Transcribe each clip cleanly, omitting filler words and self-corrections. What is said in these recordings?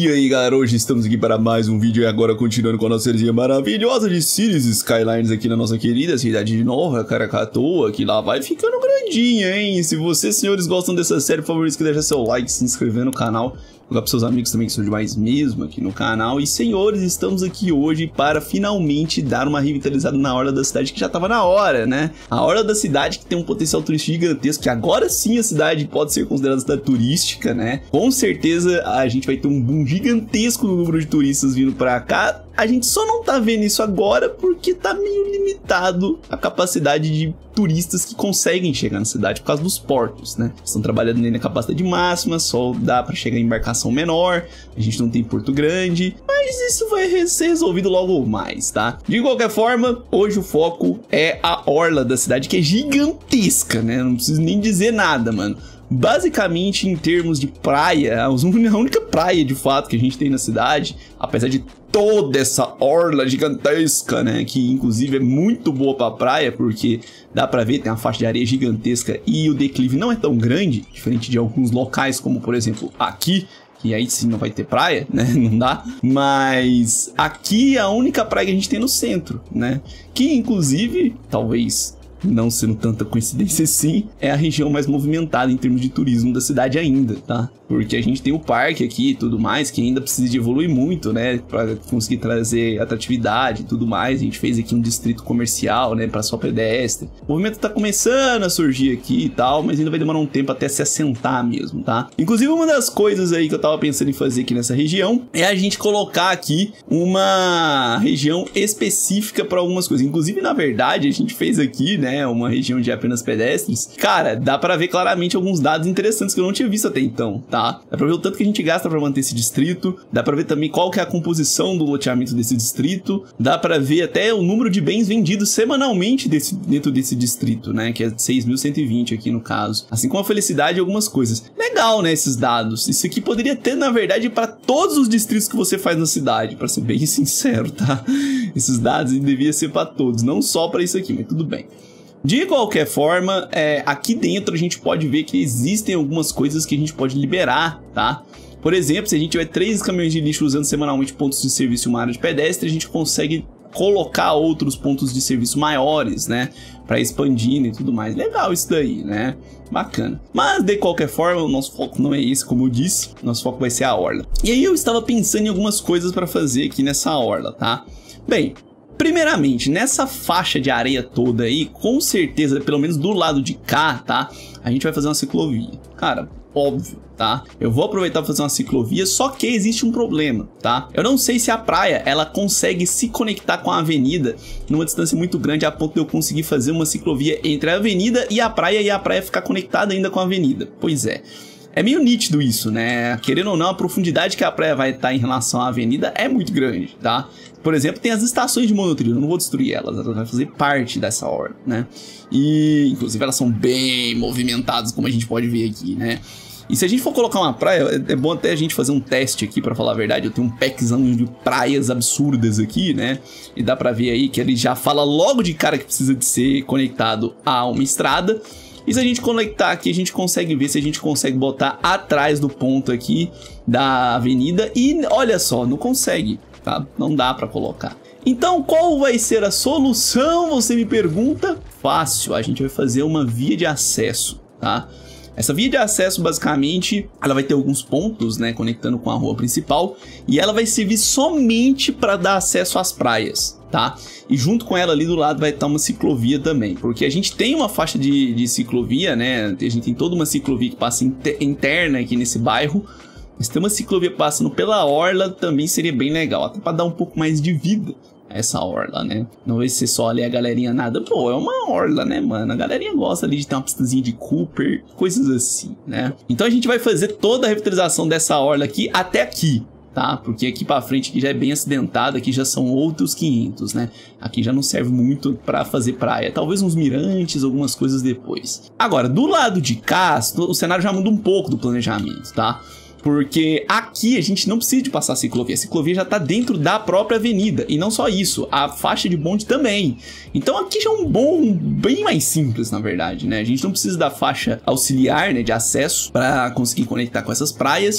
E aí galera, hoje estamos aqui para mais um vídeo e agora continuando com a nossa sériezinha maravilhosa de Cities Skylines aqui na nossa querida cidade de Nova Caracatoa, que lá vai ficando grandinha, hein? Se vocês, senhores, gostam dessa série, por favor, deixa seu like, se inscrever no canal, jogar para seus amigos também que são demais mesmo aqui no canal. E senhores, estamos aqui hoje para finalmente dar uma revitalizada na orla da cidade, que já estava na hora, né? A orla da cidade que tem um potencial turístico gigantesco, que agora sim a cidade pode ser considerada cidade turística, né? Com certeza a gente vai ter um boom gigantesco no número de turistas vindo para cá. A gente só não tá vendo isso agora porque tá meio limitado a capacidade de turistas que conseguem chegar na cidade por causa dos portos, né? Estão trabalhando na capacidade máxima, só dá para chegar em embarcação menor, a gente não tem porto grande, mas isso vai ser resolvido logo mais, tá? De qualquer forma, hoje o foco é a orla da cidade, que é gigantesca, né? Não preciso nem dizer nada, mano. Basicamente, em termos de praia, a única praia de fato que a gente tem na cidade, apesar de toda essa orla gigantesca, né, que inclusive é muito boa pra praia, porque dá pra ver, tem uma faixa de areia gigantesca e o declive não é tão grande, diferente de alguns locais, como por exemplo aqui, que aí sim não vai ter praia, né, não dá, mas aqui a única praia que a gente tem no centro, né, que inclusive, talvez não sendo tanta coincidência assim, é a região mais movimentada em termos de turismo da cidade ainda, tá? Porque a gente tem o parque aqui e tudo mais, que ainda precisa de evoluir muito, né? Pra conseguir trazer atratividade e tudo mais. A gente fez aqui um distrito comercial, né? Pra só pedestre. O movimento tá começando a surgir aqui e tal, mas ainda vai demorar um tempo até se assentar mesmo, tá? Inclusive, uma das coisas aí que eu tava pensando em fazer aqui nessa região é a gente colocar aqui uma região específica pra algumas coisas. Inclusive, na verdade, a gente fez aqui, né? Uma região de apenas pedestres. Cara, dá pra ver claramente alguns dados interessantes que eu não tinha visto até então, tá? Dá pra ver o tanto que a gente gasta pra manter esse distrito. Dá pra ver também qual que é a composição do loteamento desse distrito. Dá pra ver até o número de bens vendidos semanalmente dentro desse distrito, né? Que é 6.120 aqui no caso. Assim como a felicidade e algumas coisas. Legal, né? Esses dados. Isso aqui poderia ter, na verdade, pra todos os distritos que você faz na cidade, pra ser bem sincero, tá? Esses dados deviam ser pra todos, não só pra isso aqui, mas tudo bem. De qualquer forma, aqui dentro a gente pode ver que existem algumas coisas que a gente pode liberar, tá? Por exemplo, se a gente tiver 3 caminhões de lixo usando semanalmente pontos de serviço em uma área de pedestre, a gente consegue colocar outros pontos de serviço maiores, né? Pra expandir e tudo mais. Legal isso daí, né? Bacana. Mas, de qualquer forma, o nosso foco não é esse, como eu disse. Nosso foco vai ser a orla. E aí eu estava pensando em algumas coisas pra fazer aqui nessa orla, tá? Bem, primeiramente, nessa faixa de areia toda aí, com certeza, pelo menos do lado de cá, tá? A gente vai fazer uma ciclovia. Cara, óbvio, tá? Eu vou aproveitar para fazer uma ciclovia, só que existe um problema, tá? Eu não sei se a praia, ela consegue se conectar com a avenida numa distância muito grande a ponto de eu conseguir fazer uma ciclovia entre a avenida e a praia ficar conectada ainda com a avenida. Pois é. É meio nítido isso, né? Querendo ou não, a profundidade que a praia vai estar em relação à avenida é muito grande, tá? Por exemplo, tem as estações de monotrilho, eu não vou destruir elas vai fazer parte dessa orla, né? E, inclusive, elas são bem movimentadas, como a gente pode ver aqui, né? E se a gente for colocar uma praia, é bom até a gente fazer um teste aqui, pra falar a verdade. Eu tenho um packzão de praias absurdas aqui, né? E dá pra ver aí que ele já fala logo de cara que precisa de ser conectado a uma estrada. E se a gente conectar aqui, a gente consegue ver se a gente consegue botar atrás do ponto aqui da avenida. E olha só, não consegue, tá? Não dá pra colocar. Então, qual vai ser a solução? Você me pergunta? Fácil, a gente vai fazer uma via de acesso, tá? Essa via de acesso, basicamente, ela vai ter alguns pontos, né, conectando com a rua principal. E ela vai servir somente para dar acesso às praias, tá? E junto com ela ali do lado vai estar uma ciclovia também. Porque a gente tem uma faixa de ciclovia, né? A gente tem toda uma ciclovia que passa interna aqui nesse bairro. Mas ter uma ciclovia passando pela orla também seria bem legal. Até para dar um pouco mais de vida a essa orla, né? Não vai ser só ali a galerinha nada. Pô, é uma orla, né, mano? A galerinha gosta ali de ter uma pistazinha de Cooper, coisas assim, né? Então a gente vai fazer toda a revitalização dessa orla aqui até aqui, tá? Porque aqui pra frente aqui já é bem acidentado, aqui já são outros 500, né? Aqui já não serve muito pra fazer praia, talvez uns mirantes, algumas coisas depois. Agora, do lado de cá, o cenário já muda um pouco do planejamento, tá? Porque aqui a gente não precisa de passar a ciclovia já está dentro da própria avenida. E não só isso, a faixa de bonde também. Então aqui já é um bom, bem mais simples, na verdade, né? A gente não precisa da faixa auxiliar, né, de acesso para conseguir conectar com essas praias.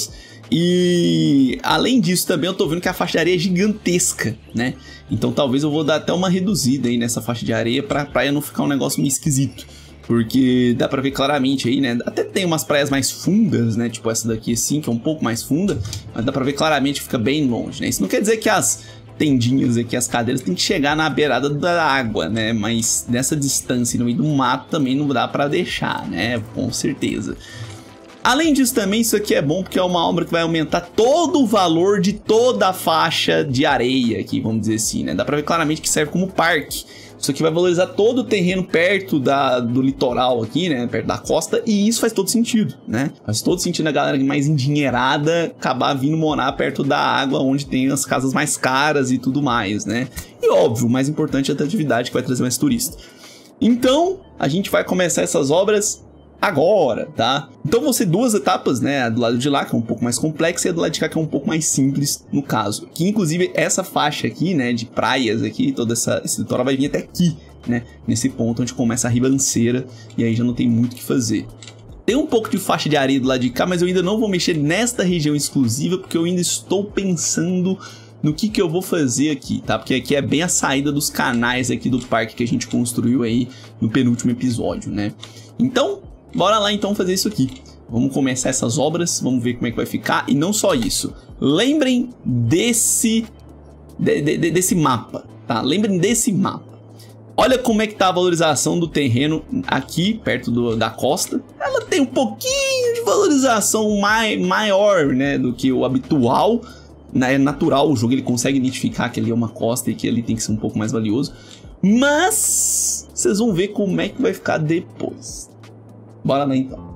E além disso também eu tô vendo que a faixa de areia é gigantesca, né? Então talvez eu vou dar até uma reduzida aí nessa faixa de areia pra praia não ficar um negócio meio esquisito. Porque dá pra ver claramente aí, né? Até tem umas praias mais fundas, né? Tipo essa daqui assim, que é um pouco mais funda. Mas dá pra ver claramente que fica bem longe, né? Isso não quer dizer que as tendinhas aqui, as cadeiras, tem que chegar na beirada da água, né? Mas nessa distância no meio do mato também não dá pra deixar, né? Com certeza. Além disso também, isso aqui é bom porque é uma obra que vai aumentar todo o valor de toda a faixa de areia aqui, vamos dizer assim, né? Dá pra ver claramente que serve como parque. Isso aqui vai valorizar todo o terreno perto do litoral aqui, né? Perto da costa, e isso faz todo sentido, né? Faz todo sentido a galera mais endinheirada acabar vindo morar perto da água, onde tem as casas mais caras e tudo mais, né? E óbvio, o mais importante é a atividade que vai trazer mais turista. Então, a gente vai começar essas obras agora, tá? Então vão ser duas etapas, né? A do lado de lá, que é um pouco mais complexa, e a do lado de cá, que é um pouco mais simples, no caso. Que, inclusive, essa faixa aqui, né? De praias aqui, toda esse litoral vai vir até aqui, né? Nesse ponto onde começa a ribanceira, e aí já não tem muito o que fazer. Tem um pouco de faixa de areia do lado de cá, mas eu ainda não vou mexer nesta região exclusiva, porque eu ainda estou pensando no que eu vou fazer aqui, tá? Porque aqui é bem a saída dos canais aqui do parque que a gente construiu aí no penúltimo episódio, né? Então, bora lá então fazer isso aqui. Vamos começar essas obras, vamos ver como é que vai ficar. E não só isso, lembrem desse mapa, tá? Lembrem desse mapa. Olha como é que tá a valorização do terreno aqui, perto da costa. Ela tem um pouquinho de valorização maior, né, do que o habitual. É natural, o jogo ele consegue identificar que ali é uma costa e que ali tem que ser um pouco mais valioso. Mas vocês vão ver como é que vai ficar depois. Bora lá então.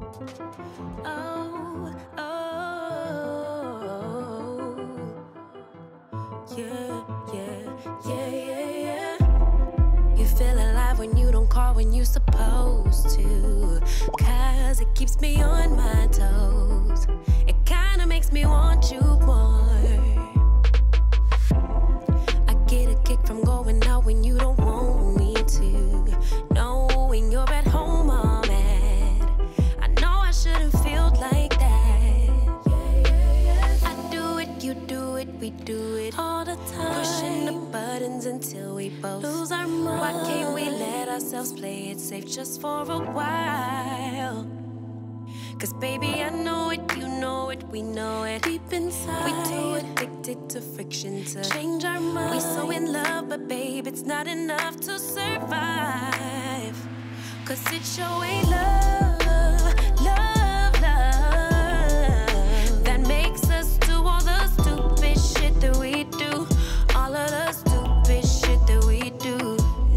Play it safe just for a while. 'Cause baby, I know it, you know it, we know it. Deep inside, we too addicted to friction to change our mind. We so in love, but babe, it's not enough to survive. 'Cause it sure ain't love, love, love that makes us do all the stupid shit that we do. All of the stupid shit that we do.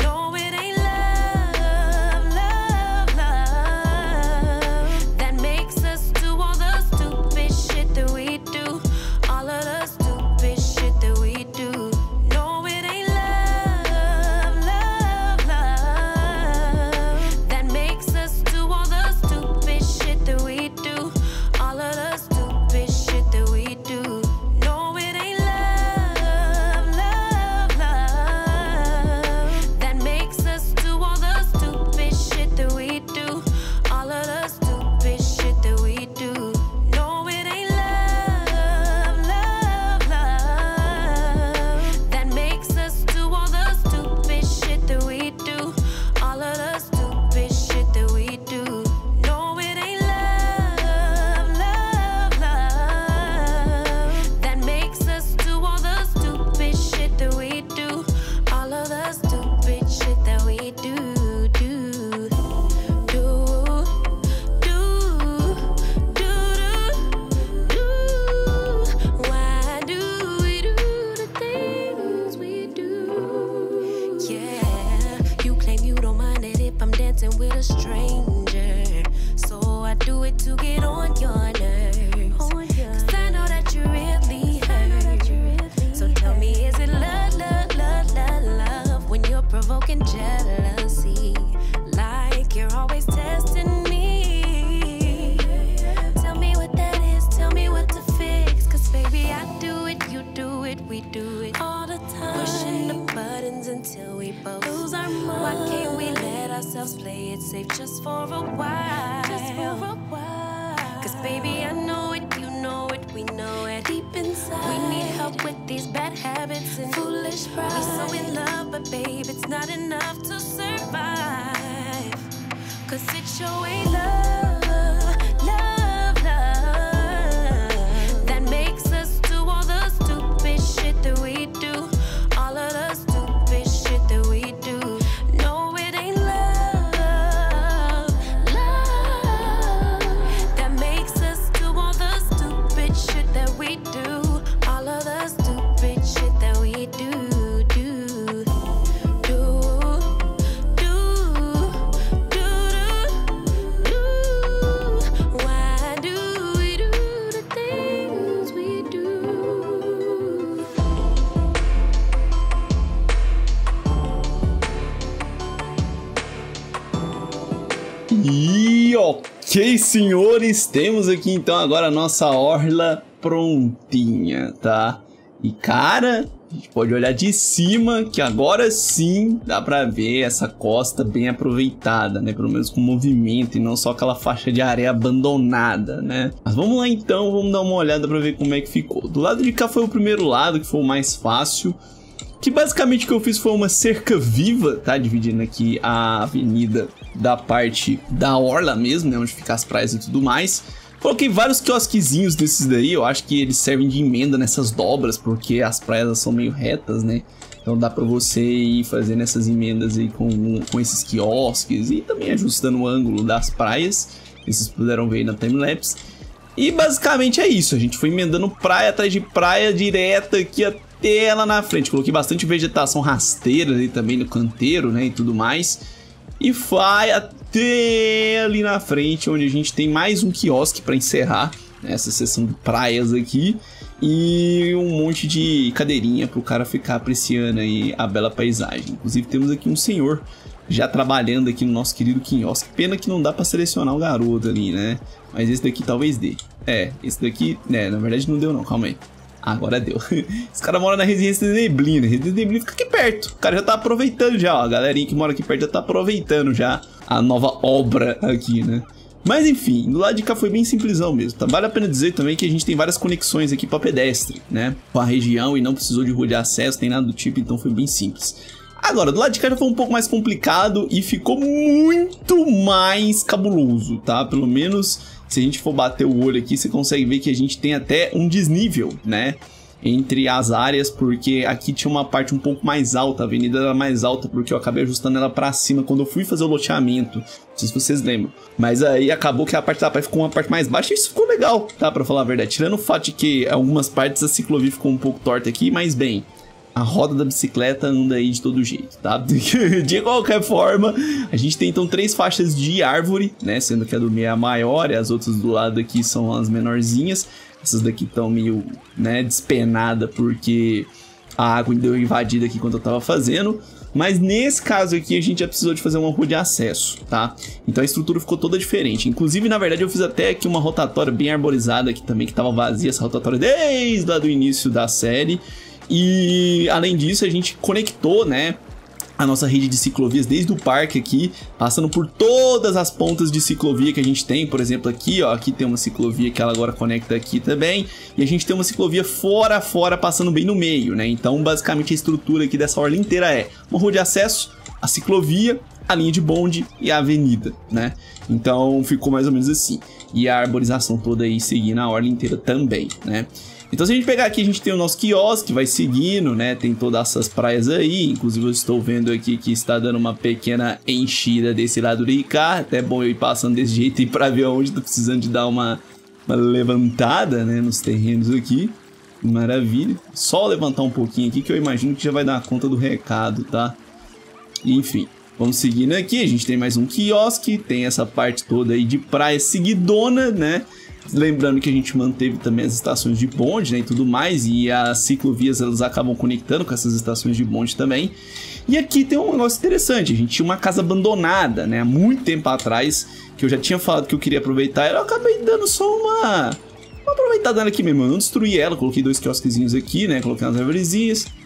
Play it safe just for a while. 'Cause baby, I know it, you know it, we know it. Deep inside, we need help with these bad habits and foolish pride. We're so in love, but babe, it's not enough to survive. Cause it sure ain't love, love, love that makes us do all the stupid shit that we do. All of the stupid shit that we do. No, it ain't love, love that makes us do all the stupid shit that we do. All of the stupid shit that we do. E ok, senhores, temos aqui então agora a nossa orla prontinha, tá? E cara, a gente pode olhar de cima que agora sim dá pra ver essa costa bem aproveitada, né? Pelo menos com movimento e não só aquela faixa de areia abandonada, né? Mas vamos lá então, vamos dar uma olhada pra ver como é que ficou. Do lado de cá foi o primeiro lado, que foi o mais fácil. Que basicamente o que eu fiz foi uma cerca viva, tá? Dividindo aqui a avenida da parte da orla mesmo, né? Onde ficam as praias e tudo mais. Coloquei vários quiosquezinhos desses daí, eu acho que eles servem de emenda nessas dobras, porque as praias são meio retas, né? Então dá pra você ir fazendo essas emendas aí com esses quiosques e também ajustando o ângulo das praias. Vocês puderam ver aí na timelapse. E basicamente é isso, a gente foi emendando praia atrás de praia direta aqui até lá na frente. Coloquei bastante vegetação rasteira ali também no canteiro, né, e tudo mais. E vai até ali na frente, onde a gente tem mais um quiosque para encerrar, né, essa seção de praias aqui. E um monte de cadeirinha para o cara ficar apreciando aí a bela paisagem. Inclusive temos aqui um senhor já trabalhando aqui no nosso querido quiosque. Pena que não dá para selecionar o garoto ali, né? Mas esse daqui talvez dê. É, esse daqui, né, na verdade não deu não, calma aí. Agora deu. Esse cara mora na residência de Neblina. A residência de Neblina fica aqui perto. O cara já tá aproveitando já, ó. A galerinha que mora aqui perto já tá aproveitando já a nova obra aqui, né? Mas enfim, do lado de cá foi bem simplesão mesmo, tá? Vale a pena dizer também que a gente tem várias conexões aqui pra pedestre, né? Com a região e não precisou de rua de acesso, nem nada do tipo, então foi bem simples. Agora, do lado de cá já foi um pouco mais complicado e ficou muito mais cabuloso, tá? Pelo menos se a gente for bater o olho aqui, você consegue ver que a gente tem até um desnível, né? Entre as áreas, porque aqui tinha uma parte um pouco mais alta, a avenida era mais alta, porque eu acabei ajustando ela pra cima quando eu fui fazer o loteamento. Não sei se vocês lembram. Mas aí acabou que a parte da praia ficou uma parte mais baixa e isso ficou legal, tá? Pra falar a verdade. Tirando o fato de que algumas partes a ciclovia ficou um pouco torta aqui, mas bem, a roda da bicicleta anda aí de todo jeito, tá? De qualquer forma, a gente tem então 3 faixas de árvore, né? Sendo que a do meio é a maior e as outras do lado aqui são as menorzinhas. Essas daqui estão meio, né, despenada porque a água deu invadida aqui quando eu tava fazendo. Mas nesse caso aqui a gente já precisou de fazer uma rua de acesso, tá? Então a estrutura ficou toda diferente. Inclusive, na verdade, eu fiz até aqui uma rotatória bem arborizada aqui também, que tava vazia essa rotatória desde lá do início da série. E além disso a gente conectou, né, a nossa rede de ciclovias desde o parque aqui, passando por todas as pontas de ciclovia que a gente tem. Por exemplo, aqui, ó, aqui tem uma ciclovia que ela agora conecta aqui também. E a gente tem uma ciclovia fora, passando bem no meio, né? Então, basicamente, a estrutura aqui dessa orla inteira é uma rua de acesso, a ciclovia, a linha de bonde e a avenida, né? Então, ficou mais ou menos assim. E a arborização toda aí seguindo a orla inteira também, né? Então, se a gente pegar aqui, a gente tem o nosso quiosque, vai seguindo, né? Tem todas essas praias aí. Inclusive, eu estou vendo aqui que está dando uma pequena enchida desse lado de cá. Até é bom eu ir passando desse jeito e para ver onde tô precisando de dar uma levantada, né? Nos terrenos aqui. Maravilha. Só levantar um pouquinho aqui que eu imagino que já vai dar conta do recado, tá? Enfim, vamos seguindo aqui. A gente tem mais um quiosque. Tem essa parte toda aí de praia seguidona, né? Lembrando que a gente manteve também as estações de bonde, né, e tudo mais, e as ciclovias elas acabam conectando com essas estações de bonde também. E aqui tem um negócio interessante, a gente tinha uma casa abandonada, né, há muito tempo atrás, que eu já tinha falado que eu queria aproveitar, e eu acabei dando só uma aproveitada nela aqui mesmo. Eu não destruí ela, coloquei 2 quiosquezinhos aqui, né, coloquei umas árvorezinhas.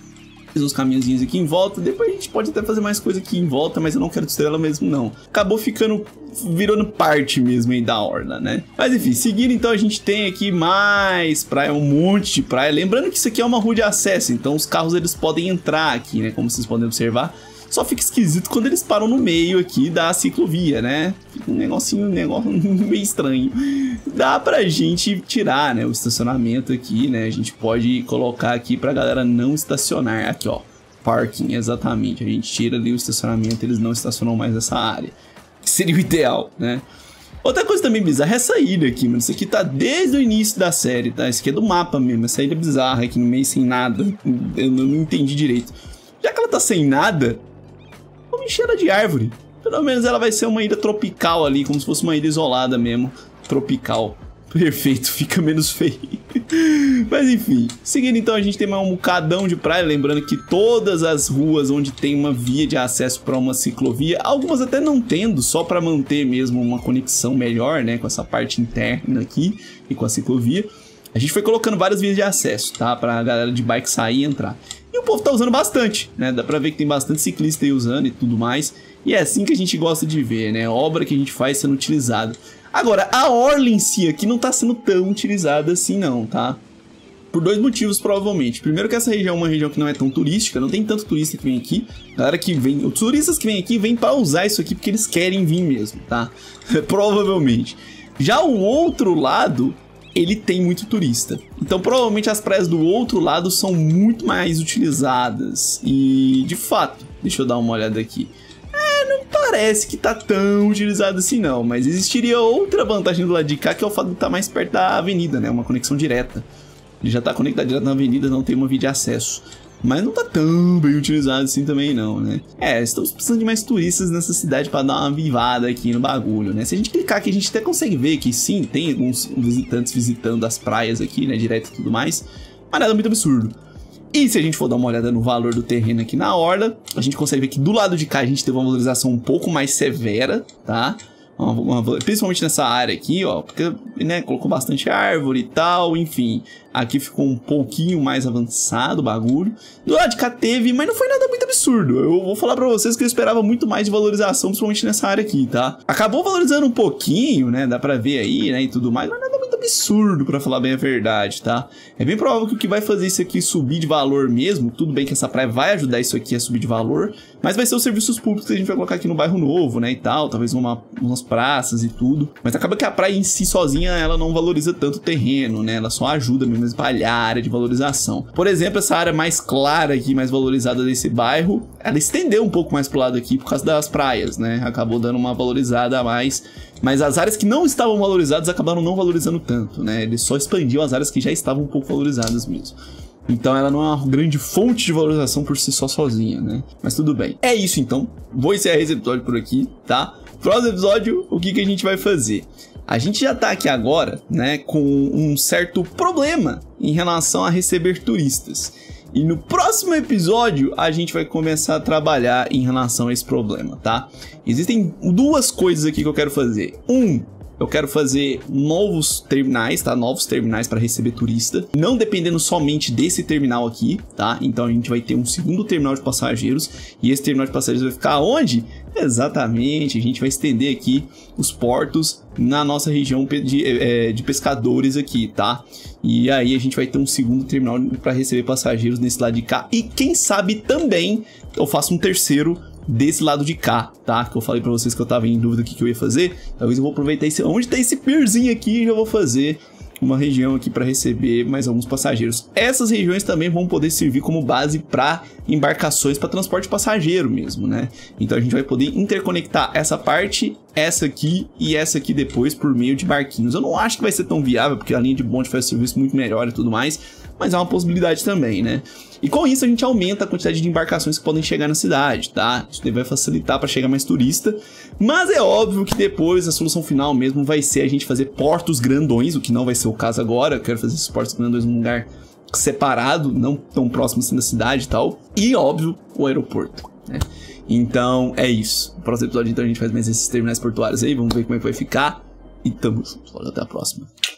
Fiz uns caminhozinhos aqui em volta, depois a gente pode até fazer mais coisa aqui em volta, mas eu não quero destruir ela mesmo não. Acabou virando parte mesmo aí da orla, né? Mas enfim, seguindo então a gente tem aqui mais praia, um monte de praia. Lembrando que isso aqui é uma rua de acesso, então os carros eles podem entrar aqui, né? Como vocês podem observar. Só fica esquisito quando eles param no meio aqui da ciclovia, né? Fica um negócio meio estranho. Dá pra gente tirar, né, o estacionamento aqui, né? A gente pode colocar aqui pra galera não estacionar. Aqui, ó, parking, exatamente. A gente tira ali o estacionamento, eles não estacionam mais nessa área. Que seria o ideal, né? Outra coisa também bizarra é essa ilha aqui, mano. Isso aqui tá desde o início da série, tá? Isso aqui é do mapa mesmo. Essa ilha bizarra aqui no meio sem nada. Eu não entendi direito. Já que ela tá sem nada, vamos encher ela de árvore. Pelo menos ela vai ser uma ilha tropical ali, como se fosse uma ilha isolada mesmo. Tropical. Perfeito, fica menos feio. Mas enfim, seguindo então a gente tem mais um bocadão de praia. Lembrando que todas as ruas onde tem uma via de acesso para uma ciclovia, algumas até não tendo, só para manter mesmo uma conexão melhor, né, com essa parte interna aqui e com a ciclovia, a gente foi colocando várias vias de acesso, tá, pra galera de bike sair e entrar. E o povo tá usando bastante, né? Dá pra ver que tem bastante ciclista aí usando e tudo mais. E é assim que a gente gosta de ver, né? Obra que a gente faz sendo utilizada. Agora, a orla em si aqui não tá sendo tão utilizada assim não, tá? Por dois motivos, provavelmente. Primeiro que essa região é uma região que não é tão turística, não tem tanto turista que vem aqui. Galera que vem, os turistas que vêm aqui vêm pra usar isso aqui porque eles querem vir mesmo, tá? Provavelmente. Já o outro lado, ele tem muito turista. Então provavelmente as praias do outro lado são muito mais utilizadas. E de fato, deixa eu dar uma olhada aqui. Não parece que tá tão utilizado assim não, mas existiria outra vantagem do lado de cá, que é o fato de estar mais perto da avenida, né? Uma conexão direta. Ele já tá conectado direto na avenida, não tem uma via de acesso. Mas não tá tão bem utilizado assim também não, né? Estamos precisando de mais turistas nessa cidade para dar uma avivada aqui no bagulho, né? Se a gente clicar aqui, a gente até consegue ver que sim, tem alguns visitantes visitando as praias aqui, né? Direto e tudo mais. Mas nada muito absurdo. E se a gente for dar uma olhada no valor do terreno aqui na orla, a gente consegue ver que do lado de cá a gente teve uma valorização um pouco mais severa, tá? Principalmente nessa área aqui, ó, porque, né, colocou bastante árvore e tal, enfim. Aqui ficou um pouquinho mais avançado o bagulho. Do lado de cá teve, mas não foi nada muito absurdo. Eu vou falar pra vocês que eu esperava muito mais de valorização, principalmente nessa área aqui, tá? Acabou valorizando um pouquinho, né, dá pra ver aí, né, e tudo mais, mas nada muito absurdo, pra falar bem a verdade, tá? É bem provável que o que vai fazer isso aqui subir de valor mesmo, tudo bem que essa praia vai ajudar isso aqui a subir de valor, mas vai ser os serviços públicos que a gente vai colocar aqui no bairro novo, né, e tal, talvez umas praças e tudo. Mas acaba que a praia em si sozinha, ela não valoriza tanto o terreno, né, ela só ajuda mesmo a espalhar a área de valorização. Por exemplo, essa área mais clara aqui, mais valorizada desse bairro, ela estendeu um pouco mais pro lado aqui por causa das praias, né, acabou dando uma valorizada a mais. Mas as áreas que não estavam valorizadas acabaram não valorizando tanto, né? Ele só expandiu as áreas que já estavam um pouco valorizadas mesmo. Então ela não é uma grande fonte de valorização por si só sozinha, né? Mas tudo bem. É isso então. Vou encerrar esse episódio por aqui, tá? Próximo episódio, o que a gente vai fazer? A gente já tá aqui agora, né, com um certo problema em relação a receber turistas. E no próximo episódio, a gente vai começar a trabalhar em relação a esse problema, tá? Existem duas coisas aqui que eu quero fazer. Eu quero fazer novos terminais, tá? Novos terminais para receber turista. Não dependendo somente desse terminal aqui, tá? Então a gente vai ter um segundo terminal de passageiros. E esse terminal de passageiros vai ficar onde? Exatamente, a gente vai estender aqui os portos na nossa região de pescadores aqui, tá? E aí a gente vai ter um segundo terminal para receber passageiros nesse lado de cá. E quem sabe também eu faço um terceiro desse lado de cá, tá? Que eu falei pra vocês que eu tava em dúvida do que eu ia fazer. Talvez eu vou aproveitar onde tá esse pierzinho aqui, já vou fazer uma região aqui para receber mais alguns passageiros. Essas regiões também vão poder servir como base para embarcações para transporte passageiro mesmo, né? Então a gente vai poder interconectar essa parte, essa aqui e essa aqui depois por meio de barquinhos. Eu não acho que vai ser tão viável, porque a linha de bonde faz serviço muito melhor e tudo mais, mas é uma possibilidade também, né? E com isso a gente aumenta a quantidade de embarcações que podem chegar na cidade, tá? Isso vai facilitar para chegar mais turista, mas é óbvio que depois a solução final mesmo vai ser a gente fazer portos grandões, o que não vai ser o caso agora. Eu quero fazer esses portos grandões num lugar separado, não tão próximo assim da cidade e tal. E óbvio, o aeroporto, né? Então é isso. No próximo episódio então a gente faz mais esses terminais portuários aí, vamos ver como é que vai ficar. E tamo junto, até a próxima.